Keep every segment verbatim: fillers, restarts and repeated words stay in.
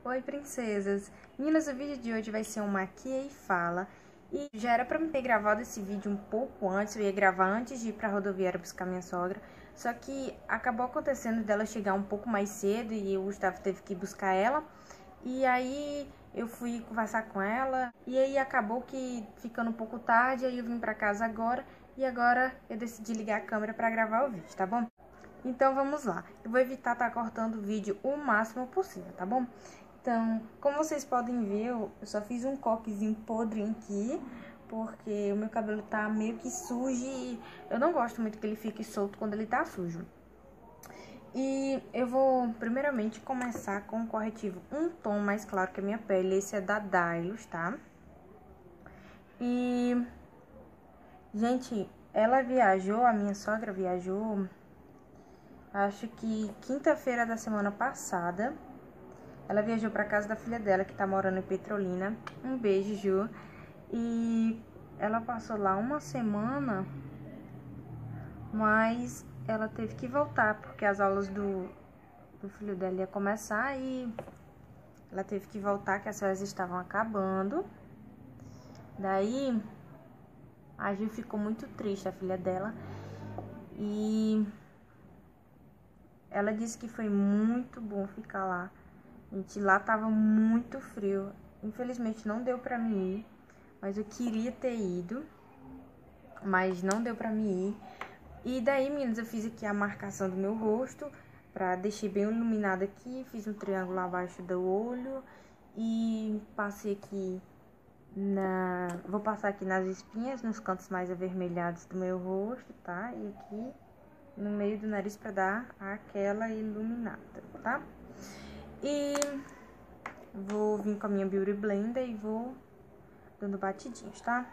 Oi, princesas! Meninas, o vídeo de hoje vai ser um maquia e fala. E já era pra me ter gravado esse vídeo um pouco antes, eu ia gravar antes de ir pra rodoviária buscar minha sogra. Só que acabou acontecendo dela chegar um pouco mais cedo e o Gustavo teve que buscar ela. E aí eu fui conversar com ela e aí acabou que ficando um pouco tarde, aí eu vim pra casa agora. E agora eu decidi ligar a câmera pra gravar o vídeo, tá bom? Então vamos lá, eu vou evitar estar cortando o vídeo o máximo possível, tá bom? Então, como vocês podem ver, eu só fiz um coquezinho podre aqui, porque o meu cabelo tá meio que sujo e eu não gosto muito que ele fique solto quando ele tá sujo. E eu vou primeiramente começar com um corretivo um tom mais claro que a minha pele, esse é da Dylos, tá? E, gente, ela viajou, a minha sogra viajou, acho que quinta-feira da semana passada. Ela viajou pra casa da filha dela, que tá morando em Petrolina. Um beijo, Ju. E ela passou lá uma semana, mas ela teve que voltar, porque as aulas do, do filho dela ia começar e ela teve que voltar, que as férias estavam acabando. Daí, a Ju ficou muito triste, a filha dela. E ela disse que foi muito bom ficar lá. Gente, lá tava muito frio. Infelizmente não deu pra mim ir, mas eu queria ter ido, mas não deu pra mim ir. E daí, meninas, eu fiz aqui a marcação do meu rosto, pra deixar bem iluminado aqui. Fiz um triângulo abaixo do olho e passei aqui na... Vou passar aqui nas espinhas, nos cantos mais avermelhados do meu rosto, tá? E aqui no meio do nariz pra dar aquela iluminada, tá? E vou vir com a minha Beauty Blender e vou dando batidinhos, tá?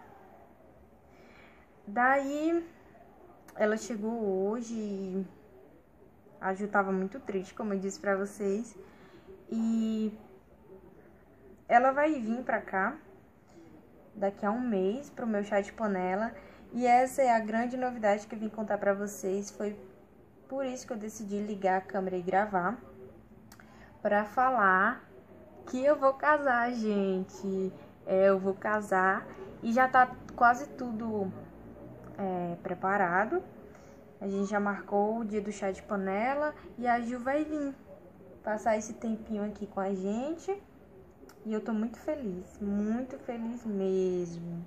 Daí, ela chegou hoje e a Ju tava muito triste, como eu disse pra vocês. E ela vai vir pra cá daqui a um mês pro meu chá de panela. E essa é a grande novidade que eu vim contar pra vocês. Foi por isso que eu decidi ligar a câmera e gravar. Pra falar que eu vou casar, gente. É, eu vou casar e já tá quase tudo é, preparado. A gente já marcou o dia do chá de panela e a Ju vai vir passar esse tempinho aqui com a gente. E eu tô muito feliz, muito feliz mesmo.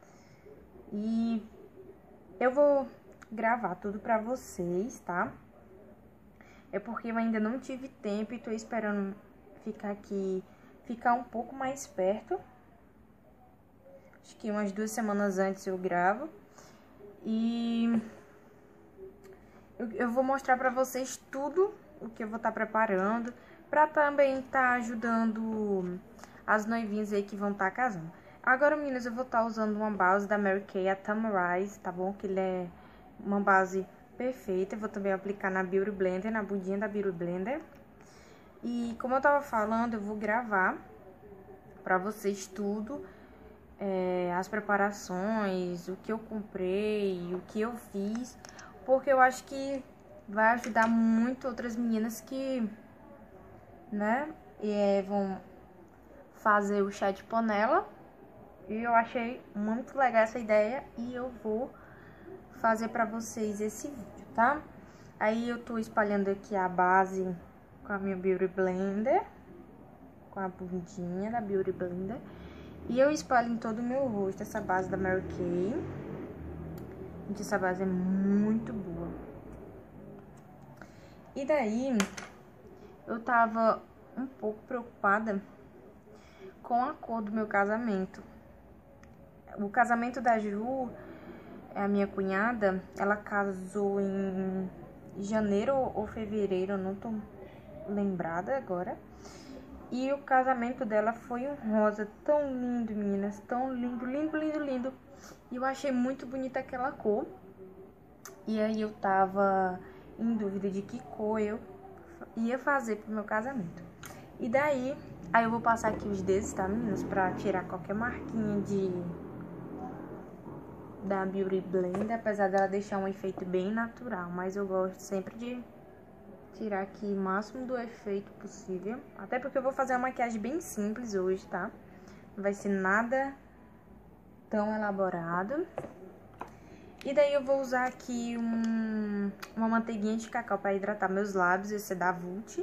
E eu vou gravar tudo pra vocês, tá? É porque eu ainda não tive tempo e tô esperando ficar aqui, ficar um pouco mais perto. Acho que umas duas semanas antes eu gravo. E eu, eu vou mostrar pra vocês tudo o que eu vou estar tá preparando. Pra também estar tá ajudando as noivinhas aí que vão estar tá casando. Agora, meninas, eu vou estar tá usando uma base da Mary Kay, a Tamarize, tá bom? Que ele é uma base perfeita. Eu vou também aplicar na Beauty Blender, na bundinha da Beauty Blender. E como eu tava falando, eu vou gravar pra vocês tudo. É, as preparações, o que eu comprei, o que eu fiz. Porque eu acho que vai ajudar muito outras meninas que, né, é, vão fazer o chá de panela. E eu achei muito legal essa ideia e eu vou fazer pra vocês esse vídeo, tá? Aí eu tô espalhando aqui a base com a minha Beauty Blender, com a bundinha da Beauty Blender. E eu espalho em todo o meu rosto essa base da Mary Kay. Gente, essa base é muito boa. E daí, eu tava um pouco preocupada com a cor do meu casamento. O casamento da Ju, a minha cunhada, ela casou em janeiro ou fevereiro, eu não tô lembrada agora. E o casamento dela foi um rosa tão lindo, meninas, tão lindo, lindo, lindo, lindo. E eu achei muito bonita aquela cor. E aí eu tava em dúvida de que cor eu ia fazer pro meu casamento. E daí, aí eu vou passar aqui os dedos, tá, meninas? Pra tirar qualquer marquinha de da Beauty Blender, apesar dela deixar um efeito bem natural. Mas eu gosto sempre de tirar aqui o máximo do efeito possível. Até porque eu vou fazer uma maquiagem bem simples hoje, tá? Não vai ser nada tão elaborado. E daí eu vou usar aqui um, uma manteiguinha de cacau para hidratar meus lábios. Esse é da Vult.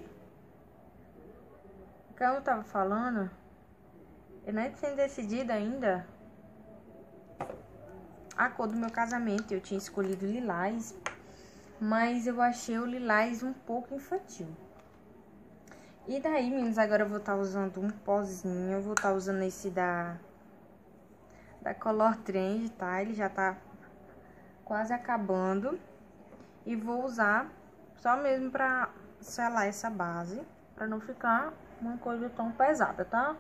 Como eu tava falando, eu não tinha decidido ainda a cor do meu casamento. Eu tinha escolhido lilás, mas eu achei o lilás um pouco infantil. E daí, meninas, agora eu vou estar usando um pozinho. Eu vou estar usando esse da, da Color Trend, tá? Ele já tá quase acabando. E vou usar só mesmo pra selar essa base, pra não ficar uma coisa tão pesada, tá?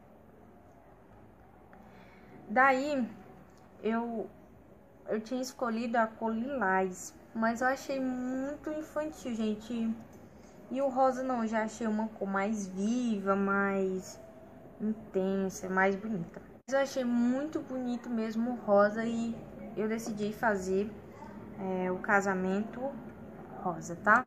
Daí, eu, eu tinha escolhido a cor lilás, mas eu achei muito infantil, gente. E o rosa não, eu já achei uma cor mais viva, mais intensa, mais bonita. Mas eu achei muito bonito mesmo o rosa e eu decidi fazer é, o casamento rosa, tá?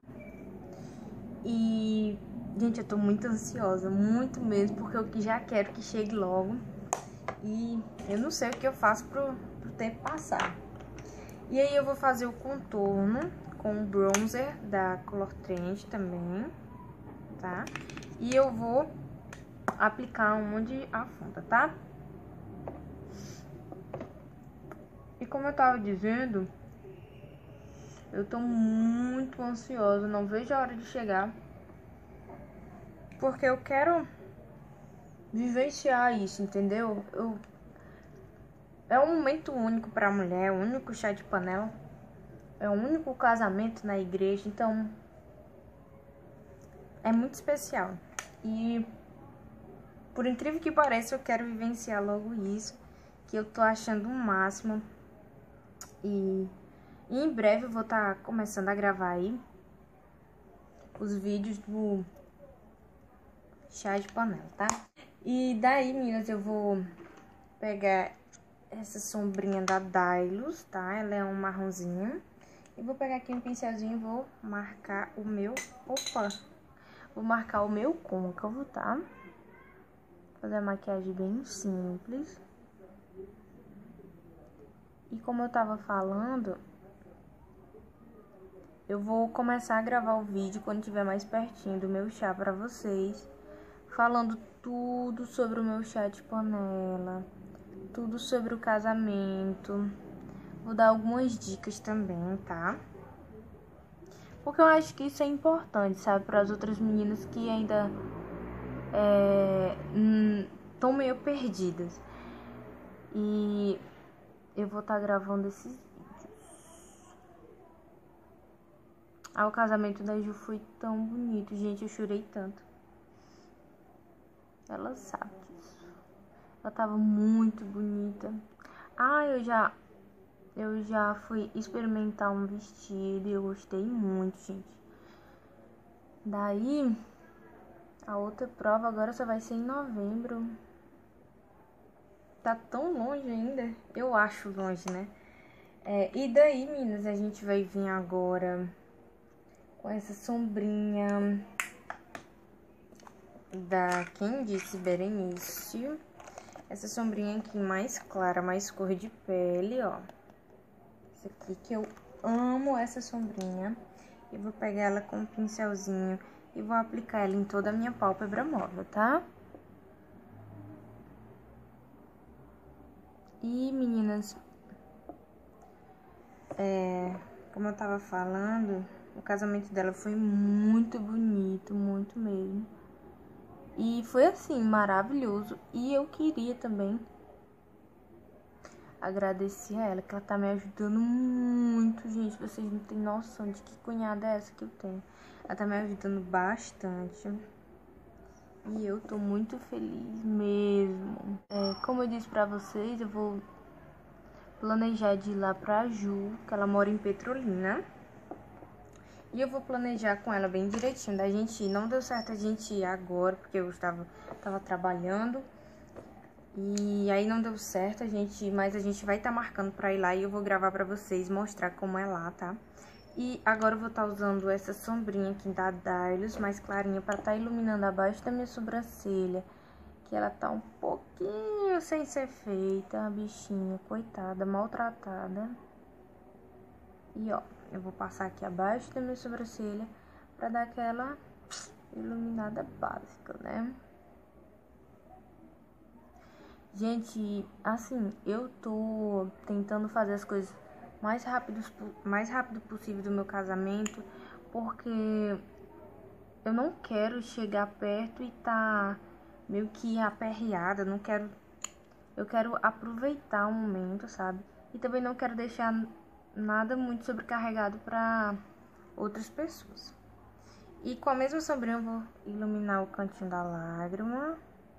E, gente, eu tô muito ansiosa, muito mesmo, porque eu já quero que chegue logo. E eu não sei o que eu faço pro, pro tempo passar. E aí eu vou fazer o contorno com o bronzer da Color Trend também, tá? E eu vou aplicar onde afunda, tá? E como eu tava dizendo, eu tô muito ansiosa, não vejo a hora de chegar, porque eu quero vivenciar isso, entendeu? Eu, é um momento único pra mulher, o único chá de panela, é o único casamento na igreja, então é muito especial. E por incrível que pareça, eu quero vivenciar logo isso, que eu tô achando o máximo. E, e em breve eu vou estar tá começando a gravar aí os vídeos do chá de panela, tá? E daí, meninas, eu vou pegar essa sombrinha da Dylos, tá? Ela é um marronzinho. E vou pegar aqui um pincelzinho e vou marcar o meu... Opa! Vou marcar o meu côncavo, tá? Fazer a maquiagem bem simples. E como eu tava falando, eu vou começar a gravar o vídeo quando tiver mais pertinho do meu chá pra vocês, falando tudo sobre o meu chá de panela, tudo sobre o casamento. Vou dar algumas dicas também, tá? Porque eu acho que isso é importante, sabe? Para as outras meninas que ainda estão é, meio perdidas. E eu vou estar tá gravando esses vídeos. Ah, o casamento da Ju foi tão bonito, gente. Eu chorei tanto. Ela sabe disso. Ela tava muito bonita. Ah, eu já... Eu já fui experimentar um vestido e eu gostei muito, gente. Daí, a outra prova agora só vai ser em novembro. Tá tão longe ainda. Eu acho longe, né? É, e daí, meninas, a gente vai vir agora com essa sombrinha da Quem Disse Berenice. Essa sombrinha aqui mais clara, mais cor de pele, ó. Essa aqui que eu amo essa sombrinha. Eu vou pegar ela com um pincelzinho e vou aplicar ela em toda a minha pálpebra móvel, tá? E, meninas, é, como eu tava falando, o casamento dela foi muito bonito, muito mesmo. E foi, assim, maravilhoso. E eu queria também agradecer a ela, que ela tá me ajudando muito, gente. Vocês não têm noção de que cunhada é essa que eu tenho. Ela tá me ajudando bastante. E eu tô muito feliz mesmo. É, como eu disse pra vocês, eu vou planejar de ir lá pra Ju, que ela mora em Petrolina. E eu vou planejar com ela bem direitinho. Da gente ir. Não deu certo a gente ir agora, porque eu estava tava trabalhando. E aí não deu certo a gente, mas a gente vai estar tá marcando pra ir lá e eu vou gravar pra vocês, mostrar como é lá, tá? E agora eu vou estar usando essa sombrinha aqui da Dylos, mais clarinha, pra estar iluminando abaixo da minha sobrancelha. Que ela tá um pouquinho sem ser feita, a bichinha, coitada, maltratada. E ó, eu vou passar aqui abaixo da minha sobrancelha pra dar aquela iluminada básica, né? Gente, assim, eu tô tentando fazer as coisas mais rápido, mais rápido possível do meu casamento, porque eu não quero chegar perto e tá meio que aperreada, não quero, eu quero aproveitar o momento, sabe? E também não quero deixar nada muito sobrecarregado para outras pessoas. E com a mesma sombrinha eu vou iluminar o cantinho da lágrima.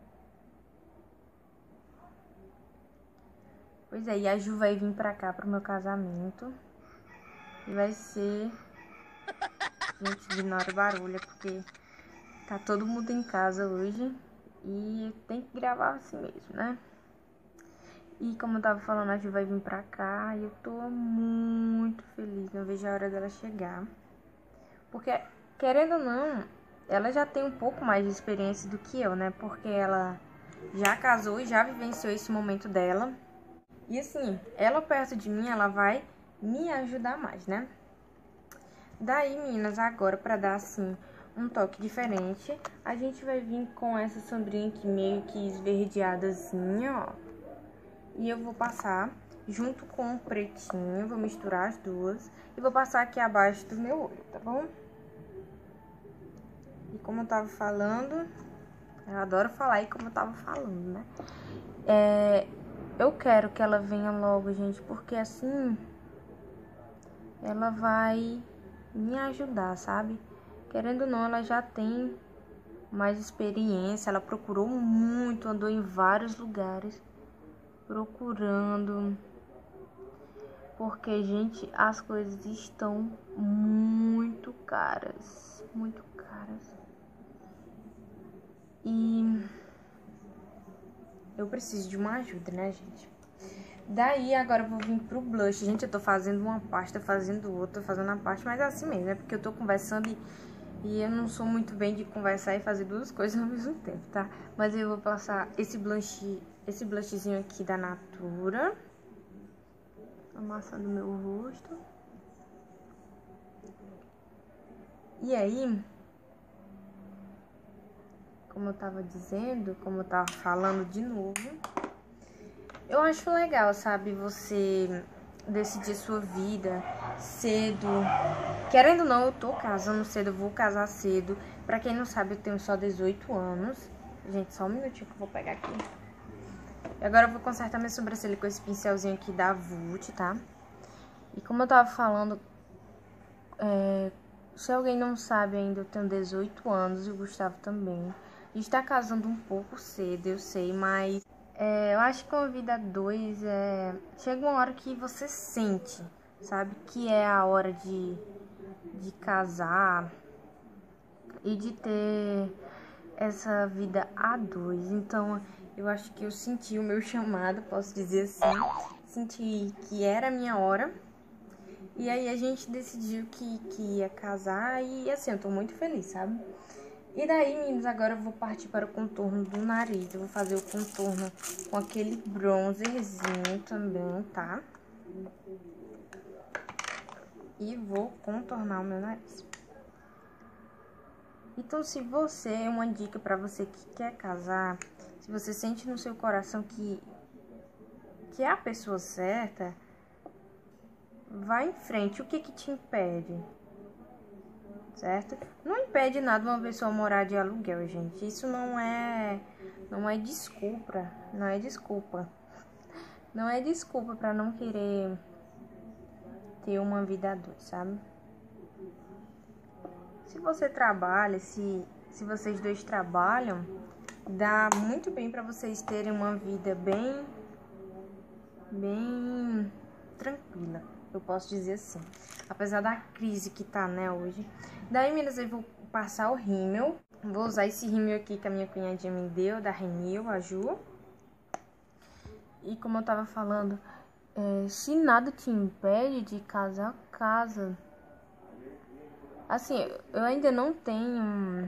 Pois é, e a Ju vai vir pra cá pro meu casamento. E vai ser... Gente, ignora o barulho, porque tá todo mundo em casa hoje. E tem que gravar assim mesmo, né? E como eu tava falando, a Ju vai vir pra cá. E eu tô muito feliz, não vejo a hora dela chegar. Porque, querendo ou não, ela já tem um pouco mais de experiência do que eu, né? Porque ela já casou e já vivenciou esse momento dela. E assim, ela perto de mim, ela vai me ajudar mais, né? Daí, meninas, agora pra dar assim um toque diferente, a gente vai vir com essa sombrinha aqui meio que esverdeadazinha, ó. E eu vou passar junto com o pretinho, vou misturar as duas e vou passar aqui abaixo do meu olho, tá bom? E como eu tava falando, eu adoro falar e como eu tava falando, né? É... Eu quero que ela venha logo, gente, porque assim ela vai me ajudar, sabe? Querendo ou não, ela já tem mais experiência, ela procurou muito, andou em vários lugares procurando. Porque, gente, as coisas estão muito caras, muito caras. E eu preciso de uma ajuda, né, gente? Daí, agora eu vou vir pro blush. Gente, eu tô fazendo uma parte, tô fazendo outra, tô fazendo a parte, mas é assim mesmo, é porque eu tô conversando e, e eu não sou muito bem de conversar e fazer duas coisas ao mesmo tempo, tá? Mas eu vou passar esse blush, esse blushzinho aqui da Natura, amassando meu rosto. E aí, como eu tava dizendo, como eu tava falando de novo, eu acho legal, sabe, você decidir sua vida cedo. Querendo ou não, eu tô casando cedo, eu vou casar cedo. Pra quem não sabe, eu tenho só dezoito anos. Gente, só um minutinho que eu vou pegar aqui. E agora eu vou consertar minha sobrancelha com esse pincelzinho aqui da Vult, tá? E como eu tava falando, é, se alguém não sabe ainda, eu tenho dezoito anos e o Gustavo também. A gente tá casando um pouco cedo, eu sei, mas é, eu acho que com a vida dois, é, chega uma hora que você sente, sabe? Que é a hora de, de casar e de ter essa vida a dois. Então, eu acho que eu senti o meu chamado, posso dizer assim. Senti que era a minha hora. E aí a gente decidiu que, que ia casar e assim, eu tô muito feliz, sabe? E daí, meninos, agora eu vou partir para o contorno do nariz. Eu vou fazer o contorno com aquele bronzerzinho também, tá? E vou contornar o meu nariz. Então, se você, uma dica para você que quer casar, se você sente no seu coração que, que é a pessoa certa, vai em frente. O que que te impede? Certo? Não impede nada uma pessoa morar de aluguel, gente. Isso não é, não é desculpa, não é desculpa. Não é desculpa para não querer ter uma vida a dois, sabe? Se você trabalha, se, se vocês dois trabalham, dá muito bem para vocês terem uma vida bem, bem tranquila, eu posso dizer assim. Apesar da crise que tá, né, hoje. Daí, meninas, eu vou passar o rímel. Vou usar esse rímel aqui que a minha cunhadinha me deu, da Renil, a Ju. E como eu tava falando, é, se nada te impede de casar, casa. Assim, eu ainda não tenho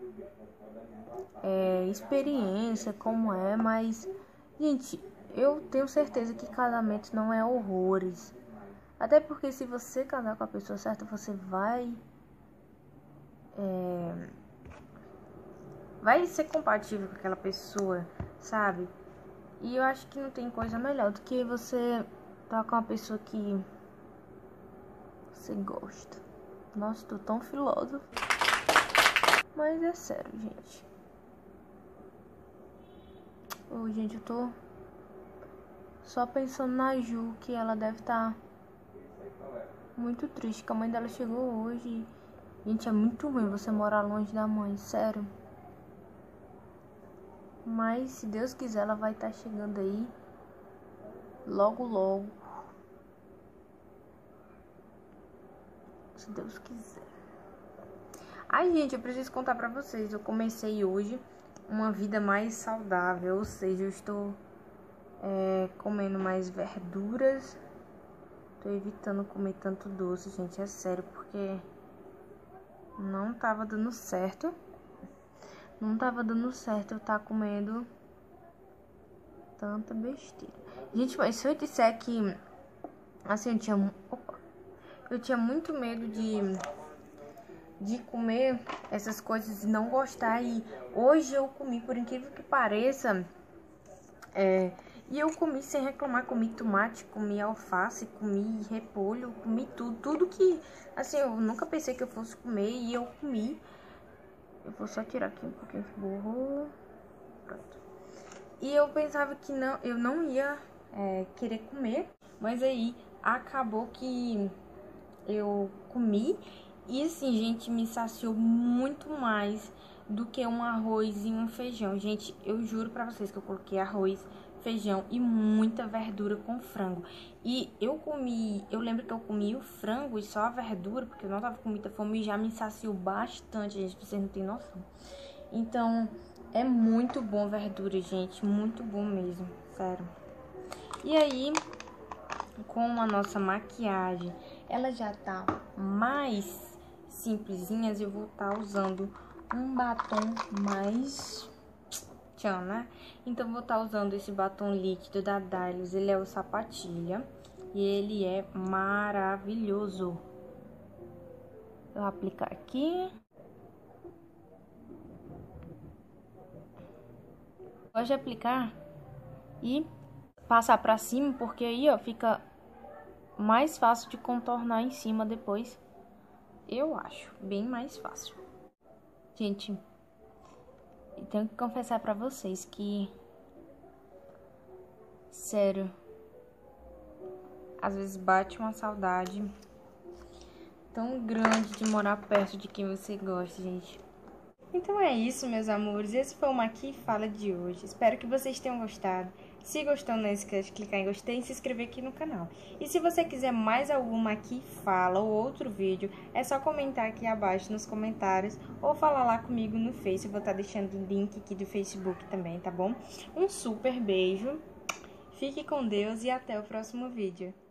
é, experiência como é, mas, gente, eu tenho certeza que casamento não é horrores. Até porque se você casar com a pessoa certa, você vai... É, vai ser compatível com aquela pessoa, sabe? E eu acho que não tem coisa melhor do que você estar com uma pessoa que você gosta. Nossa, tô tão filósofo. Mas é sério, gente. Ô, gente, eu tô só pensando na Ju, que ela deve estar muito triste, que a mãe dela chegou hoje. Gente, é muito ruim você morar longe da mãe, sério. Mas, se Deus quiser, ela vai estar chegando aí logo, logo. Se Deus quiser. Ai, gente, eu preciso contar pra vocês. Eu comecei hoje uma vida mais saudável. Ou seja, eu estou é, comendo mais verduras. Tô evitando comer tanto doce, gente. É sério, porque não tava dando certo. Não tava dando certo eu estar tá comendo tanta besteira. Gente, mas se eu disser que... Assim, eu tinha... Opa, eu tinha muito medo de... De comer essas coisas e não gostar. E hoje eu comi, por incrível que pareça. É, e eu comi sem reclamar. Comi tomate, comi alface, comi repolho, comi tudo. Tudo que... Assim, eu nunca pensei que eu fosse comer e eu comi. Eu vou só tirar aqui um pouquinho de burro. Pronto. E eu pensava que não, eu não ia é, querer comer. Mas aí acabou que eu comi. E assim, gente, me saciou muito mais do que um arroz e um feijão. Gente, eu juro pra vocês que eu coloquei arroz, feijão e muita verdura com frango. E eu comi, eu lembro que eu comi o frango e só a verdura, porque eu não tava com muita fome e já me saciou bastante, gente, vocês não tem noção. Então, é muito bom verdura, gente, muito bom mesmo, sério. E aí, com a nossa maquiagem, ela já tá mais simplesinhas, eu vou estar tá usando um batom mais tchan, né? Então, vou estar tá usando esse batom líquido da Dylos. Ele é o Sapatilha e ele é maravilhoso. Eu vou aplicar aqui. Gosto de aplicar e passar pra cima, porque aí, ó, fica mais fácil de contornar em cima depois. Eu acho bem mais fácil. Gente, eu tenho que confessar pra vocês que... Sério, às vezes bate uma saudade tão grande de morar perto de quem você gosta, gente. Então é isso, meus amores. Esse foi o Maqui Fala de hoje. Espero que vocês tenham gostado. Se gostou, não esquece de clicar em gostei e se inscrever aqui no canal. E se você quiser mais alguma Maqui Fala ou outro vídeo, é só comentar aqui abaixo nos comentários ou falar lá comigo no Face. Eu vou estar deixando o link aqui do Facebook também, tá bom? Um super beijo, fique com Deus e até o próximo vídeo.